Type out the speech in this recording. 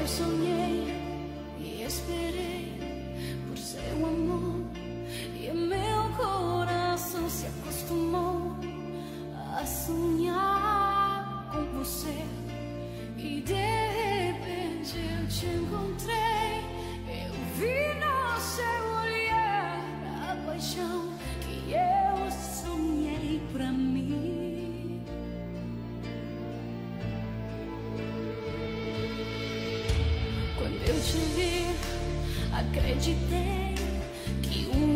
Eu sonhei e esperei por seu amor, e meu coração se acostumou a sonhar com você. E de repente eu te encontrei, eu vi no seu olhar a paixão que eu sonhei pra mim. Quando eu te vi, acreditei que um